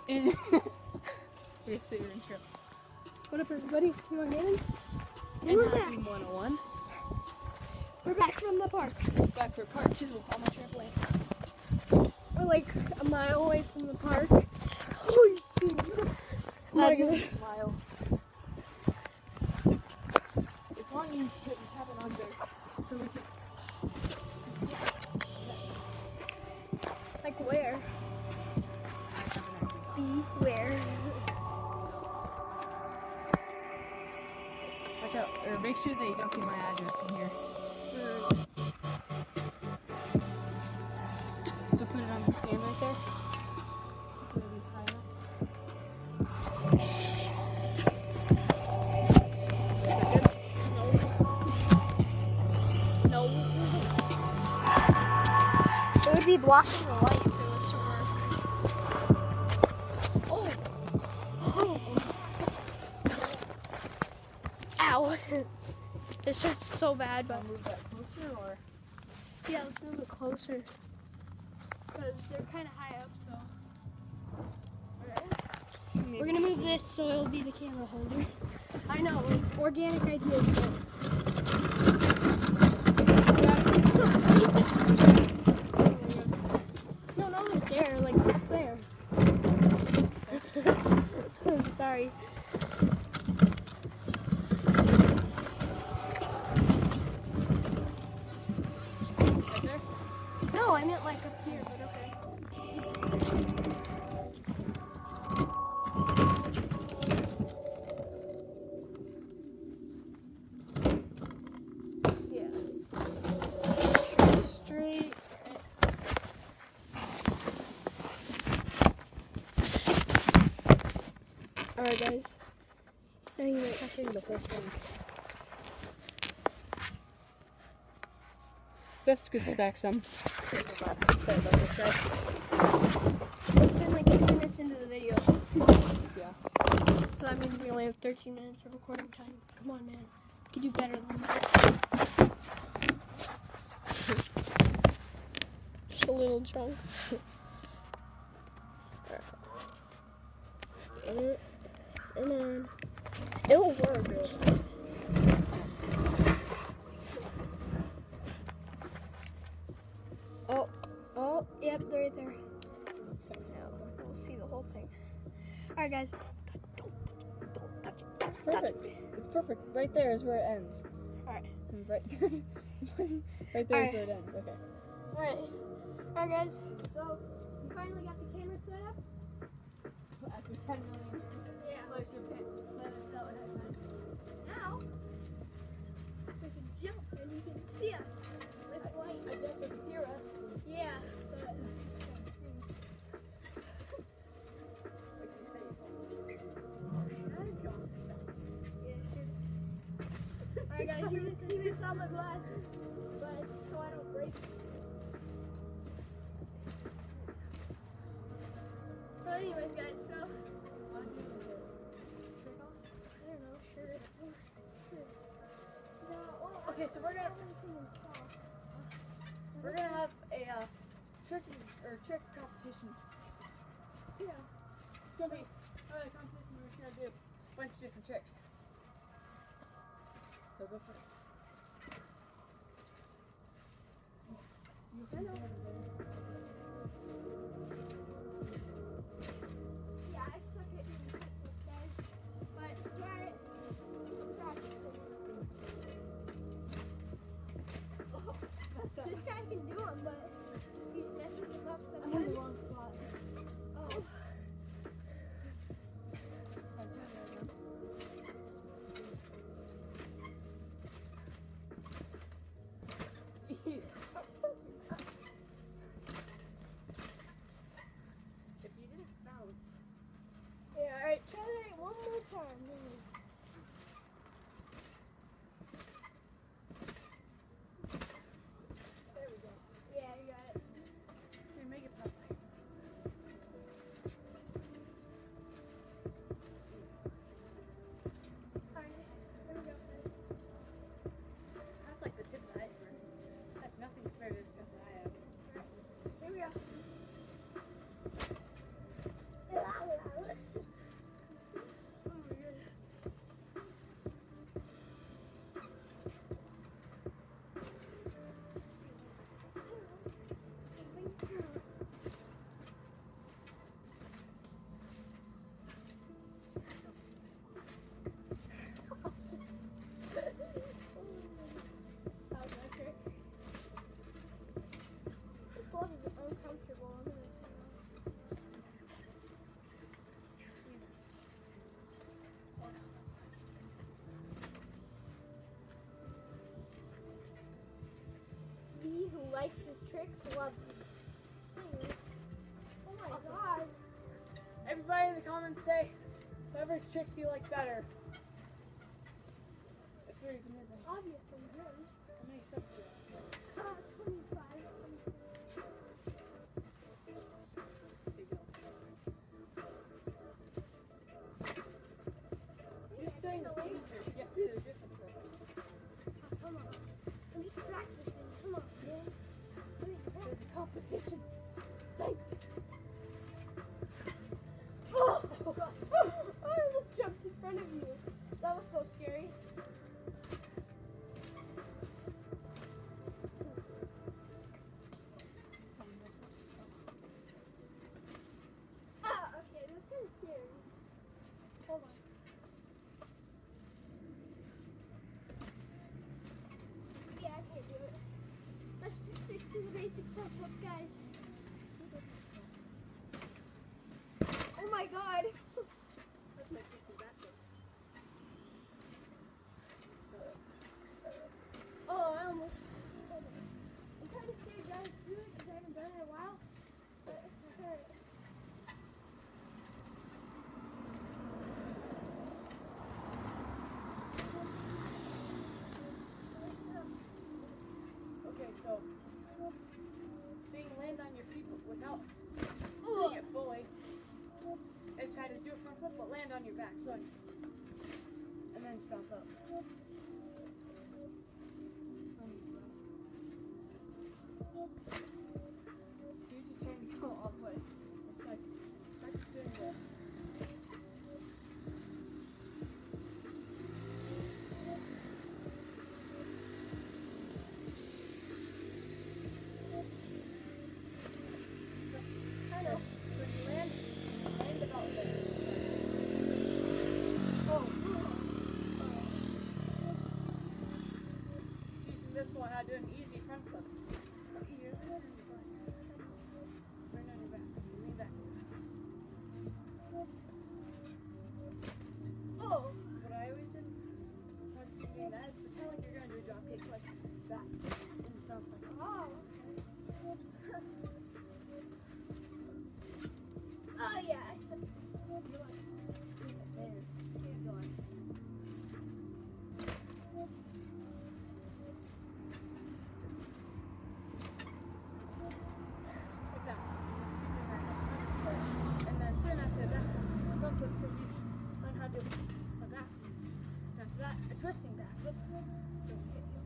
Yes, your intro. What up, everybody? It's T1 Gaming. And we're Happy back. 101. We're back from the park. Back for part 2 on my trampoline. We're like a mile away from the park. Holy shit. Not my even God. a mile. As long as you tap it on there, so we can. Like where? I have an idea. Where? Watch out, or make sure that you don't get my address in here. So put it on the stand right there. Put it high enough. No. It would be blocking the light if it was to work. Ow. This hurts so bad, but I'll move that closer, or yeah, let's move it closer. Because they're kind of high up, so. We're gonna move this so it'll be the camera holder. I know, it's organic ideas, but. No, not like there, like up there. Sorry. right there. No, I meant like up here, but okay. Yeah. Straight. Alright, guys. Anyway, Touching the whole thing. That's good specs. Sorry about this, guys. it's been like 8 minutes into the video. Yeah. So that means we only have 13 minutes of recording time. Come on, man. You can do better than that. Just a little chunk. Come on. It'll work. It's just... Oh, yep, they're right there. Now we'll see the whole thing. Alright, guys. Don't touch it. It's perfect. It's perfect. Right there is where it ends. Alright. Right, right there is where it ends. Okay. Alright. Alright, guys. So, we finally got the camera set up. After 10 million years. Yeah. Let us know ahead of time. Now, we can jump and you can see us. With light. I guess they can hear us. Yeah, but... What do you say? Yeah, sure. Alright, guys, you're gonna see me without my glasses, but it's so I don't break them. But anyways, guys, so... I don't know, sure. No, well, Okay, so we're gonna have a trick competition. Yeah. It's gonna be a competition. We're gonna do a bunch of different tricks. So go first. Yeah, I suck at doing tricks, guys. But it's alright. I'm practicing. This guy can do them, but he just messes them up I'm in the sometimes. wrong spot. Oh. I'm doing it right now. tricks love me. Oh my god. Everybody in the comments say whoever's tricks you like better. If there even is any. Obviously yours. How many subs do you have? 25. You're just doing the same trick. You have to do the different trick. Come on. I'm just practicing. Come on, man. There's a competition. Thank Oh! I almost jumped in front of you. That was so scary. Ah, okay, that's kind of scary. Hold on. Yeah, I can't do it. Let's just stick to the basic front flips, guys. Oh my god. Let's make this a backflip. Oh, I almost. I'm kind of scared, guys, to do it because I haven't done it in a while. But that's alright. Okay, so you can land on your feet without doing it fully. And just try to do a front flip, but land on your back, so and then just bounce up. You're just trying to go all the way. It's like practice doing this. I know. When you land about there. Oh. Teaching this one how to do an easy front flip. You're right on your back. So lean back. Oh. What I always did when you're doing that is pretend like you're going to do a drop kick like that. And just bounce like that. Oh. Oh yeah, I said this. You like leave it there. Keep going. Like that. And then soon after that, front flip because you learn how to do a back flip. After that, a twisting back flip. Don't hit you.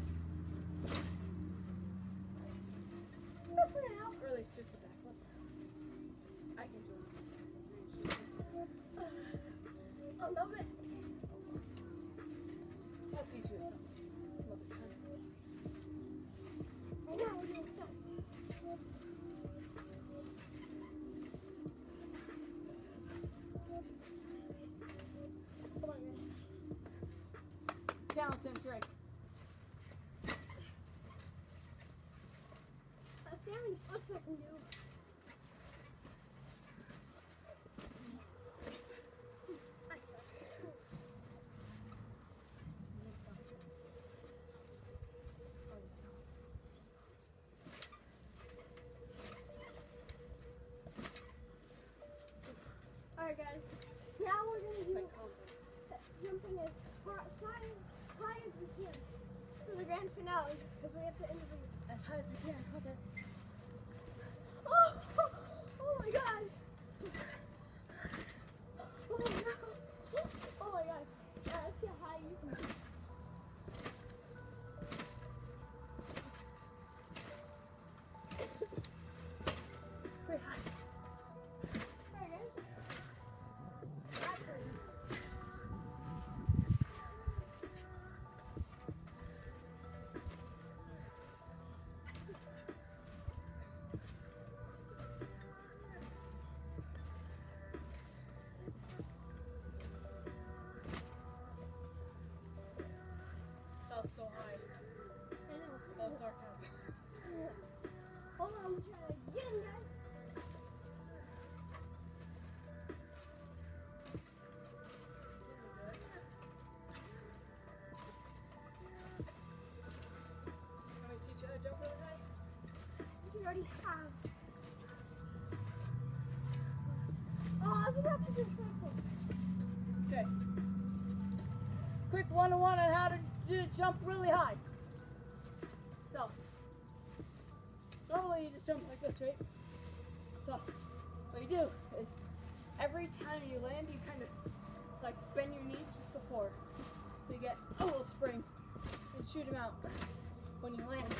For now. Or at least just a back flip. I can do it. Oh no, but I'll teach you some other time. right now we're doing stunts. Come on, guys. Downton trick. Let's see how many flips I can do. I suck. Alright guys, now we're gonna do jumping as high as we can for the grand finale because we have to end the video. As high as we can. Okay. Oh, oh my god. Oh no. Oh my god. Let's see how high you can go. Pretty high. Alright guys. already have. Oh, I was about to do circles. Okay. Quick 101 on how to jump really high. So, normally you just jump like this, right? So, what you do is every time you land, you kind of like bend your knees just before. So you get a little spring and shoot them out when you land.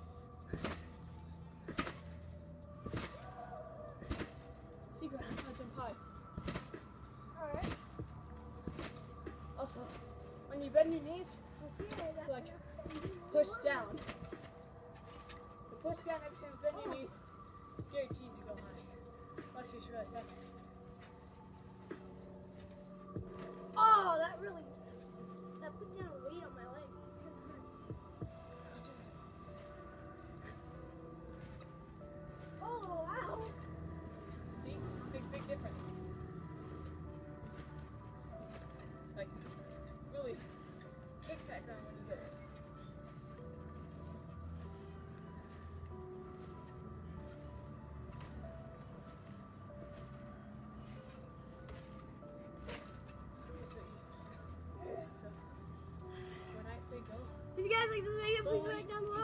Secret, how to jump high. Alright. Also, when you bend your knees, like push down. You push down every time you bend your knees, guaranteed to go high. Unless you're really suck. Oh, that put down weight on my legs. It hurts. Oh, wow. See? Makes a big difference. Like, really kick that ground when you get it. So, when I say go, If you guys like this video, please like down below.